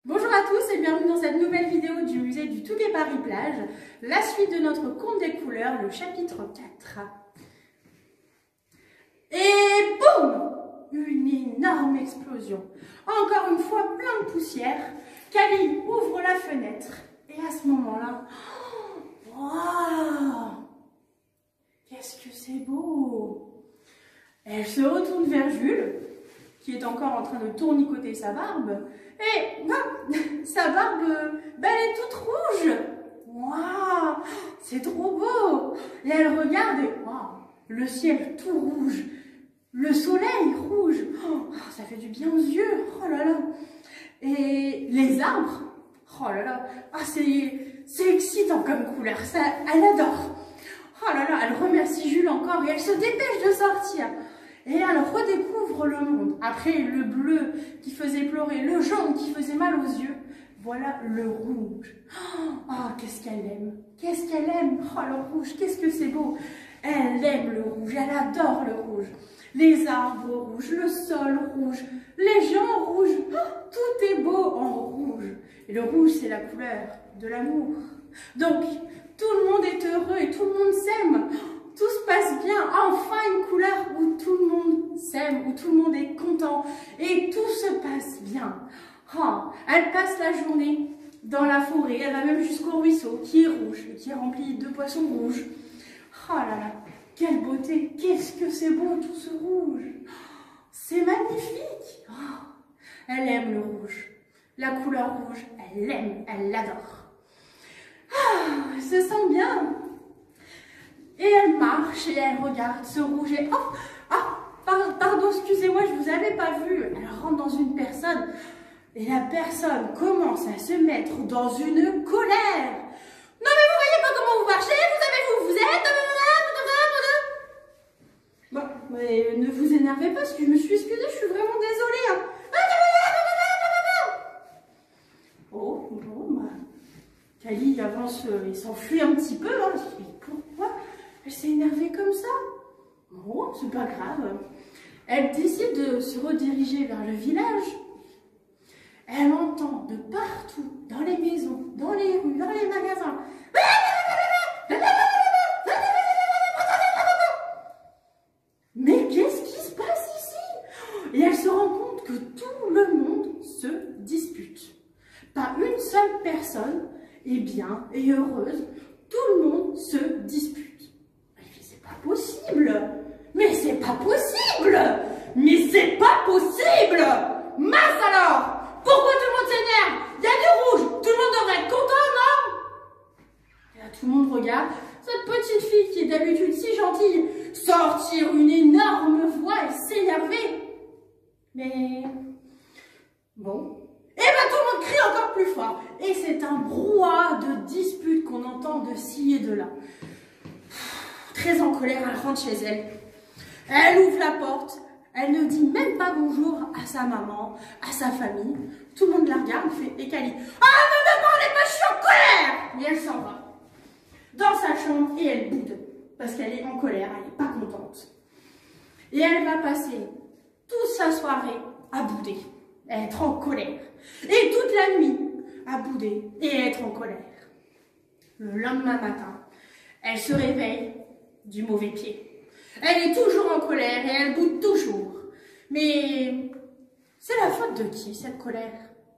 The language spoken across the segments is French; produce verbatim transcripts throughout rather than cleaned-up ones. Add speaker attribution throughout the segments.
Speaker 1: Bonjour à tous et bienvenue dans cette nouvelle vidéo du musée du Touquet Paris Plage, la suite de notre conte des couleurs, le chapitre quatre. Et boum! Une énorme explosion. Encore une fois, plein de poussière. Cali ouvre la fenêtre et à ce moment-là, waouh! Qu'est-ce que c'est beau! Elle se retourne vers Jules, qui est encore en train de tournicoter sa barbe. Et ben, sa barbe, ben, elle est toute rouge. Waouh, c'est trop beau. Et elle regarde et waouh, le ciel tout rouge, le soleil rouge. Oh, ça fait du bien aux yeux. Oh là là. Et les arbres. Oh là là. Ah, c'est c'est excitant comme couleur. Ça, elle adore. Oh là là, elle remercie Jules encore et elle se dépêche de sortir. Et elle redécouvre le monde. Après le bleu qui faisait pleurer, le jaune qui faisait mal aux yeux, voilà le rouge. Oh, qu'est-ce qu'elle aime. Qu'est-ce qu'elle aime. Oh, le rouge, qu'est-ce que c'est beau. Elle aime le rouge, elle adore le rouge. Les arbres rouges, le sol rouge, les gens rouges. Oh, tout est beau en rouge. Et le rouge, c'est la couleur de l'amour. Donc, tout le monde est heureux et tout le monde s'aime. Tout se passe bien, enfin une couleur où tout le monde s'aime, où tout le monde est content et tout se passe bien. Oh, elle passe la journée dans la forêt, elle va même jusqu'au ruisseau qui est rouge, qui est rempli de poissons rouges. Oh là là, quelle beauté, qu'est-ce que c'est beau tout ce rouge. C'est magnifique. Oh, elle aime le rouge, la couleur rouge, elle l'aime, elle l'adore. Ah, elle se sent bien. Et elle marche et elle regarde ce rouge et... Oh, ah, par, pardon, excusez-moi, je ne vous avais pas vu. Elle rentre dans une personne et la personne commence à se mettre dans une colère. Non mais vous voyez pas comment vous marchez, vous savez où vous êtes. Bon, mais ne vous énervez pas parce que je me suis excusée, je suis vraiment désolée. Hein. Oh, bon, bah... Cali avance et s'enfuit un petit peu. Hein. Mais pourquoi elle s'est énervée comme ça? Bon, c'est pas grave. Elle décide de se rediriger vers le village. Elle entend de partout, dans les maisons, dans les rues, dans les magasins. Mais qu'est-ce qui se passe ici? Et elle se rend compte que tout le monde se dispute. Pas une seule personne est bien et heureuse. Tout le monde se dispute. Possible. Mais c'est pas possible. Mais c'est pas possible. Mince alors. Pourquoi tout le monde s'énerve? Il y a du rouge. Tout le monde devrait être content, non? Et là, tout le monde regarde cette petite fille qui est d'habitude si gentille sortir une énorme voix et s'énerver. Mais bon. Et bien tout le monde crie encore plus fort. Et c'est un brouhaha de disputes qu'on entend de ci et de là. Très en colère, elle rentre chez elle. Elle ouvre la porte. Elle ne dit même pas bonjour à sa maman, à sa famille. Tout le monde la regarde, fait et Cali. Ah, ne me parlez pas, je suis en colère! Et elle s'en va dans sa chambre et elle boude. Parce qu'elle est en colère, elle n'est pas contente. Et elle va passer toute sa soirée à bouder, à être en colère. Et toute la nuit à bouder et être en colère. Le lendemain matin, elle se réveille du mauvais pied. Elle est toujours en colère et elle boude toujours. Mais c'est la faute de qui, cette colère?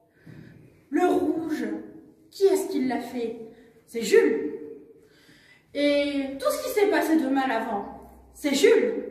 Speaker 1: Le rouge, qui est-ce qui l'a fait? C'est Jules. Et tout ce qui s'est passé de mal avant, c'est Jules.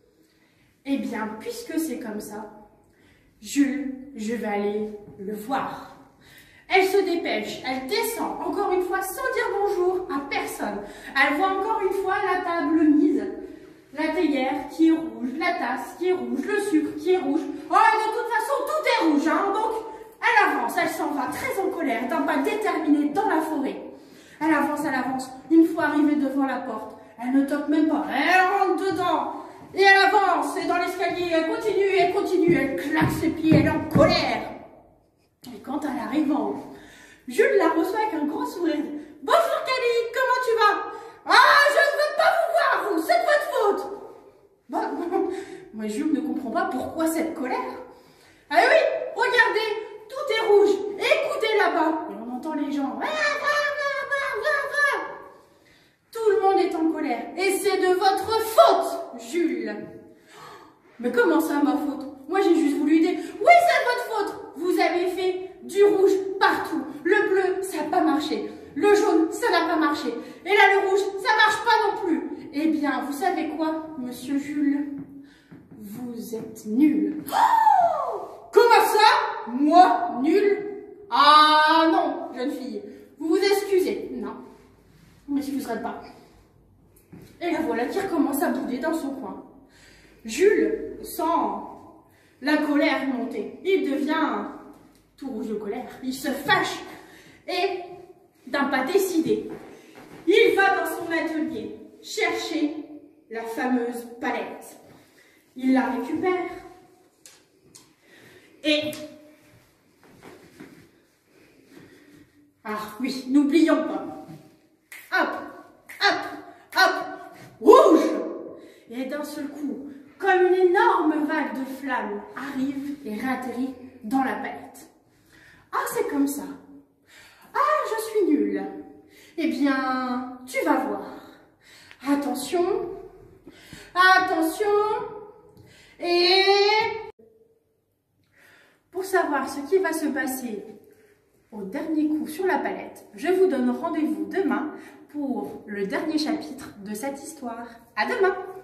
Speaker 1: Eh bien, puisque c'est comme ça, Jules, je vais aller le voir. Elle se dépêche, elle descend, encore une fois, sans dire bonjour à personne. Elle voit encore une fois la table mise, la théière qui est rouge, la tasse qui est rouge, le sucre qui est rouge. Oh, et de toute façon, tout est rouge, hein. Donc, elle avance, elle s'en va très en colère, d'un pas déterminé dans la forêt. Elle avance, elle avance. Une fois arrivée devant la porte, elle ne toque même pas, elle rentre dedans. Et elle avance, et dans l'escalier, elle continue, elle continue, elle claque ses pieds, elle est en colère. Et quand elle arrive en haut, Jules la reçoit avec un grand sourire. Bonjour Cali, comment tu vas? Ah, je ne veux pas vous voir, vous, c'est de votre faute. Bah, moi Jules ne comprend pas pourquoi cette colère. Ah oui, regardez, tout est rouge. Et entend les gens. Va, va, va, va, va, va. Tout le monde est en colère. Et c'est de votre faute, Jules. Mais comment ça, ma faute? Moi, j'ai juste voulu aider. Oui, c'est de votre faute. Vous avez fait du rouge partout. Le bleu, ça n'a pas marché. Le jaune, ça n'a pas marché. Et là, le rouge, ça marche pas non plus. Eh bien, vous savez quoi, monsieur Jules? Vous êtes nul. Oh! Comment ça? Moi, nul? Ah non, jeune fille. Vous vous excusez. Non, je ne m'excuserai pas. Et la voilà qui recommence à bouder dans son coin. Jules sent la colère monter. Il devient tout rouge de colère. Il se fâche. Et d'un pas décidé, il va dans son atelier chercher la fameuse palette. Il la récupère. Et... ah oui, n'oublions pas. Hop, hop, hop, rouge! Et d'un seul coup, comme une énorme vague de flammes arrive et réatterrit dans la palette. Ah, c'est comme ça. Ah, je suis nulle. Eh bien, tu vas voir. Attention, attention, et... pour savoir ce qui va se passer au dernier coup sur la palette, je vous donne rendez-vous demain pour le dernier chapitre de cette histoire. À demain!